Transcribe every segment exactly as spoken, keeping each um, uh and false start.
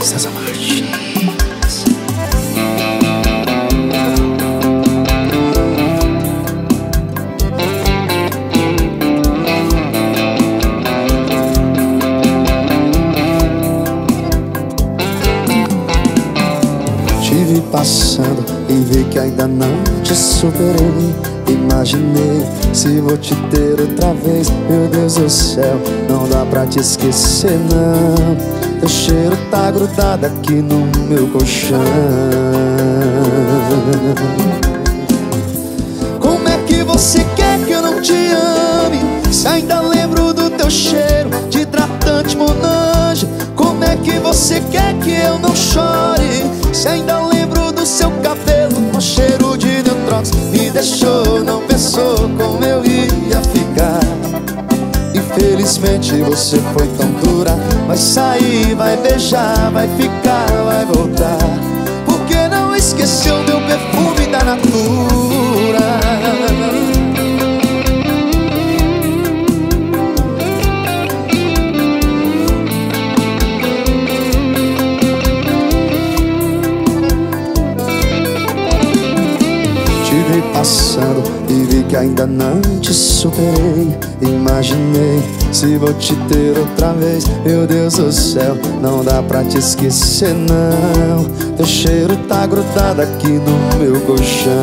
César Martins. Tive passando e vi que ainda não te superei. Imaginei se vou te ter outra vez. Meu Deus do céu, não dá pra te esquecer não. Teu cheiro tá grudado aqui no meu colchão. Como é que você quer que eu não te ame se ainda lembro do teu cheiro de hidratante Monange? Como é que você quer que eu não chore se ainda lembro do seu cabelo com cheiro de Neutrox? Me deixou, não pensou como eu ia ficar. Infelizmente você foi tão dura. Vai sair, vai beijar, vai ficar, vai voltar. Porque não esqueceu meu perfume da Natura? Tive passando e vi que ainda não te superei. Imaginei se vou te ter outra vez. Meu Deus do céu, não dá pra te esquecer não. Teu cheiro tá grudado aqui no meu colchão.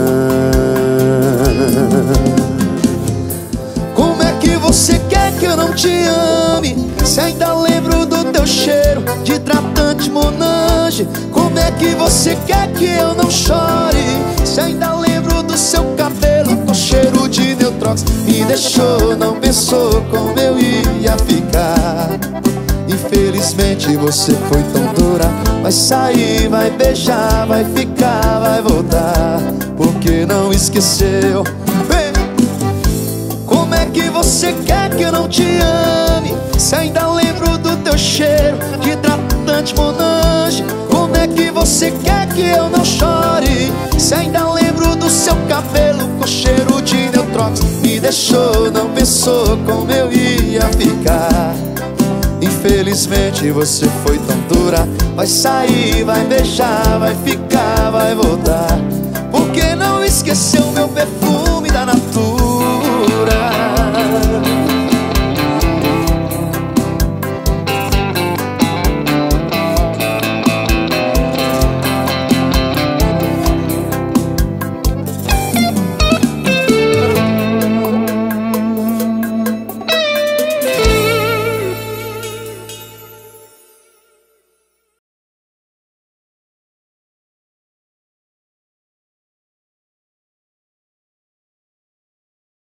Como é que você quer que eu não te ame se ainda lembro do teu cheiro de hidratante Monange? Como é que você quer que eu não chore se ainda lembro do seu cabelo com cheiro de Neutrox? Me deixou, não pensou como eu ia ficar. Infelizmente você foi tão dura. Vai sair, vai beijar, vai ficar, vai voltar. Porque não esqueceu. Vem. Como é que você quer que eu não te ame se ainda lembro do teu cheiro de hidratante Monange? Como é que você quer que eu não chore se ainda lembro do seu cabelo com cheiro de Neutrox? Me deixou, não pensou como eu ia ficar. Infelizmente você foi tão dura. Vai sair, vai beijar, vai ficar, vai voltar. Porque não esqueceu meu perfume